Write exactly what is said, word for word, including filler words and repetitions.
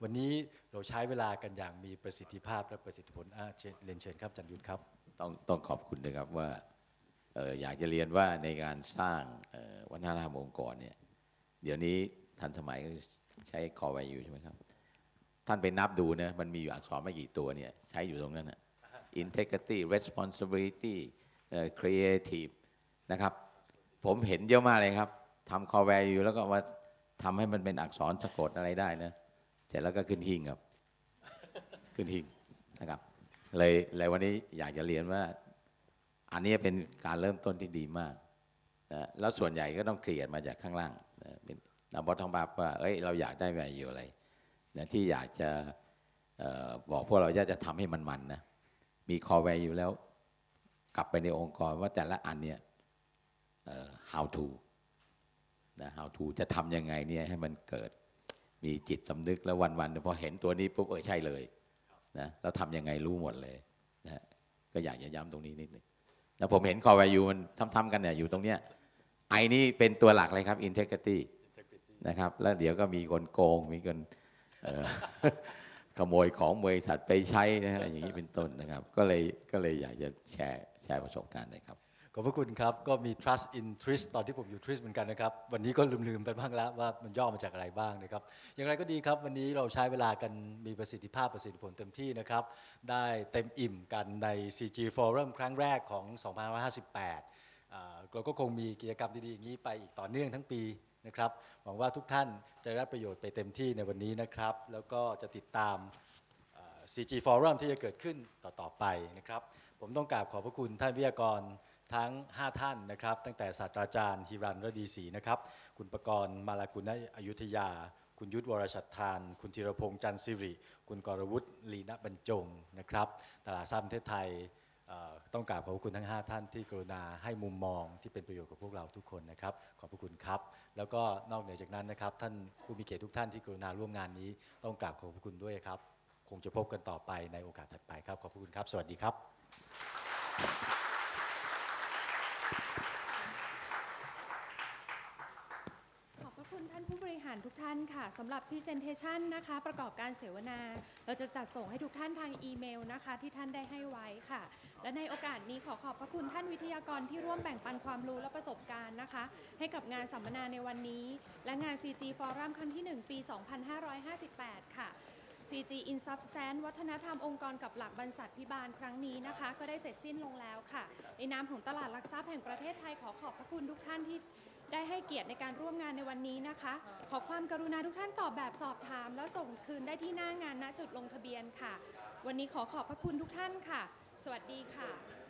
วันนี้เราใช้เวลากันอย่างมีประสิทธิภาพและประสิทธิผลเรียนเชิญครับอาจารย์ยุทธครับต้องต้องขอบคุณนะครับว่าอออยากจะเรียนว่าในการสร้างวัฒนธรรมองค์กรเนี่ยเดี๋ยวนี้ทันสมัยใช้ core value ใช่ไหมครับท่านไปนับดูนะมันมีอยู่อักษรไม่กี่ตัวเนี่ยใช้อยู่ตรงนั้นนะ integrity responsibility creative นะครับผมเห็นเยอะมากเลยครับทำ core value แล้วก็มาทำให้มันเป็นอักษรสะกดอะไรได้นะเสร็จแล้วก็ขึ้นหิ้งครับขึ้นหิ้งนะครับเลยเลยวันนี้อยากจะเรียนว่าอันนี้เป็นการเริ่มต้นที่ดีมากนะแล้วส่วนใหญ่ก็ต้องเคลียร์มาจากข้างล่างนะเป็นนับบอททอมอัพว่าเอ้ยเราอยากได้อะไรอยู่อะไรนะที่อยากจะบอกพวกเราจะจะทำให้มันมันนะมี core value แล้วกลับไปในองค์กรว่าแต่ละอันเนี่ย how to นะ how to จะทำยังไงเนี่ยให้มันเกิดมีจิตสำนึกแล้ววันๆพอเห็นตัวนี้ปุ๊บเออใช่เลยนะแล้วทำยังไงรู้หมดเลยนะก็อยากจะย้ำตรงนี้นิดนึงแล้วผมเห็น core value มันซ้ำๆกันเนี่ยอยู่ตรงเนี้ยไอ้นี่เป็นตัวหลักเลยครับ integrity นะครับแล้วเดี๋ยวก็มีคนโกงมีคนขโมยของบริษัทไปใช้นะฮะอย่างนี้เป็นต้นนะครับก็เลยก็เลยอยากจะแชร์แชร์ประสบการณ์เลยครับขอบพระคุณครับก็มี trust in twist ตอนที่ผมอยู่ twist เหมือนกันนะครับวันนี้ก็ลืมๆไปบ้างแล้วว่ามันย่อมาจากอะไรบ้างนะครับอย่างไรก็ดีครับวันนี้เราใช้เวลากันมีประสิทธิภาพประสิทธิผลเต็มที่นะครับได้เต็มอิ่มกันใน ซี จี Forum ครั้งแรกของสองพันห้าร้อยห้าสิบแปดเราก็คงมีกิจกรรมดีๆอย่างนี้ไปอีกต่อเนื่องทั้งปีนะครับหวังว่าทุกท่านจะได้รับประโยชน์ไปเต็มที่ในวันนี้นะครับแล้วก็จะติดตาม ซี จี Forum ที่จะเกิดขึ้นต่อๆไปนะครับผมต้องกราบขอบพระคุณท่านวิทยากรทั้งห้าท่านนะครับตั้งแต่ศาสตราจารย์ฮิรันรดีศรีนะครับคุณประกรณ์มาลากุณอยุธยาคุณยุทธวรชัดทานคุณธีรพงษ์จันทร์สิริคุณกรวุฒิลีนบรรจงนะครับตลาดทรัพย์ประเทศไทยต้องกราบขอบคุณทั้งห้าท่านที่กรุณาให้มุมมองที่เป็นประโยชน์กับพวกเราทุกคนนะครับขอบพระคุณครับแล้วก็นอกเหนือจากนั้นนะครับท่านผู้มีเกียรติทุกท่านที่กรุณาร่วมงานนี้ต้องกราบขอบพระคุณด้วยครับคงจะพบกันต่อไปในโอกาสถัดไปครับขอบคุณครับสวัสดีครับขอบพระคุณท่านผู้บริหารทุกท่านค่ะสำหรับ Presentation นะคะประกอบการเสวนาเราจะจัดส่งให้ทุกท่านทางอีเมลนะคะที่ท่านได้ให้ไว้ค่ะและในโอกาสนี้ขอขอบพระคุณท่านวิทยากรที่ร่วมแบ่งปันความรู้และประสบการณ์นะคะให้กับงานสัมมนาในวันนี้และงาน ซี จี Forum ครั้งที่หนึ่งปีสองพันห้าร้อยห้าสิบแปดค่ะซี จี In Substance วัฒนธรรมองค์กรกับหลักบรรษัทพิบาลครั้งนี้นะคะก็ได้เสร็จสิ้นลงแล้วค่ะในนามของตลาดหลักทรัพย์แห่งประเทศไทยขอขอบพระคุณทุกท่านที่ได้ให้เกียรติในการร่วมงานในวันนี้นะคะขอความกรุณาทุกท่านตอบแบบสอบถามแล้วส่งคืนได้ที่หน้างานณจุดลงทะเบียนค่ะวันนี้ขอขอบพระคุณทุกท่านค่ะสวัสดีค่ะ